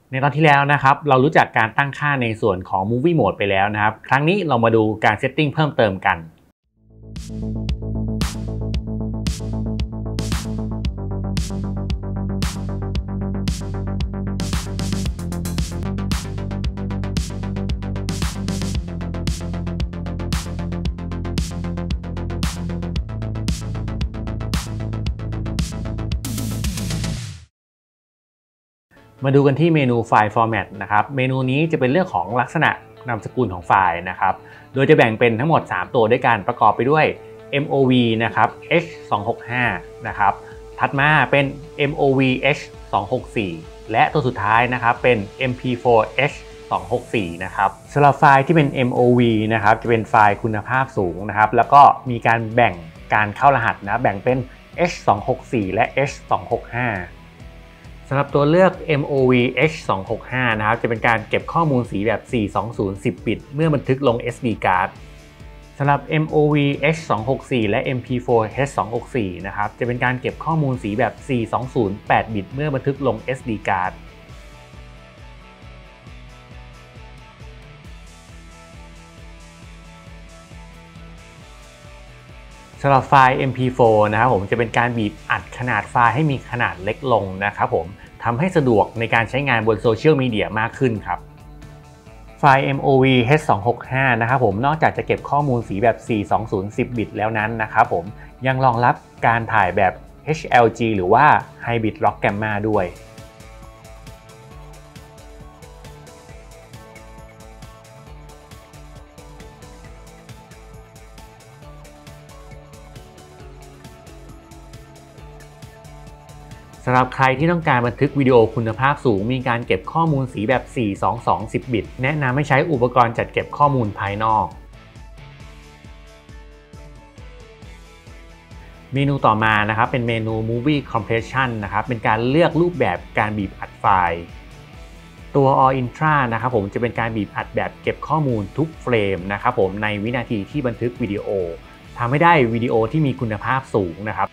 ในตอนที่แล้วนะครับเรารู้จักการตั้งค่าในส่วนของ Movie Mode ไปแล้วนะครับครั้งนี้เรามาดูการเซตติ้งเพิ่มเติมกันมาดูกันที่เมนูไฟล์ Format นะครับเมนูนี้จะเป็นเรื่องของลักษณะนามสกุลของไฟล์นะครับโดยจะแบ่งเป็นทั้งหมด3ตัวด้วยกันประกอบไปด้วย MOV นะครับ H265 นะครับถัดมาเป็น MOV H264 และตัวสุดท้ายนะครับเป็น MP4 H264 นะครับสำหรับไฟล์ที่เป็น MOV นะครับจะเป็นไฟล์คุณภาพสูงนะครับแล้วก็มีการแบ่งการเข้ารหัสนะแบ่งเป็น H264 และ H265สำหรับตัวเลือก MOV H265 นะครับจะเป็นการเก็บข้อมูลสีแบบ 420 10 บิตเมื่อบันทึกลง SD card สำหรับ MOV H264 และ MP4 H264 นะครับจะเป็นการเก็บข้อมูลสีแบบ 420 8 บิตเมื่อบันทึกลง SD cardสำหรับไฟล์ MP4 นะครับผมจะเป็นการบีบอัดขนาดไฟล์ให้มีขนาดเล็กลงนะครับผมทำให้สะดวกในการใช้งานบนโซเชียลมีเดียมากขึ้นครับไฟล์ MOV H265 นะครับผมนอกจากจะเก็บข้อมูลสีแบบ 420 10 บิตแล้วนั้นนะครับผมยังรองรับการถ่ายแบบ HLG หรือว่า Hybrid Log Gamma ด้วยสำหรับใครที่ต้องการบันทึกวิดีโอคุณภาพสูงมีการเก็บข้อมูลสีแบบ 422 10 บิตแนะนำให้ใช้อุปกรณ์จัดเก็บข้อมูลภายนอกเมนูต่อมานะครับเป็นเมนู Movie Compression นะครับเป็นการเลือกรูปแบบการบีบอัดไฟล์ตัว All Intra นะครับผมจะเป็นการบีบอัดแบบเก็บข้อมูลทุกเฟรมนะครับผมในวินาทีที่บันทึกวิดีโอทำให้ได้วิดีโอที่มีคุณภาพสูงนะครับ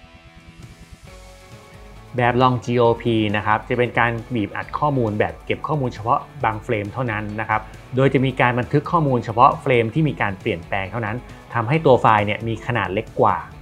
แบบ Long GOP นะครับจะเป็นการบีบอัดข้อมูลแบบเก็บข้อมูลเฉพาะบางเฟรมเท่านั้นนะครับโดยจะมีการบันทึกข้อมูลเฉพาะเฟรมที่มีการเปลี่ยนแปลงเท่านั้นทำให้ตัวไฟล์เนี่ยมีขนาดเล็กกว่า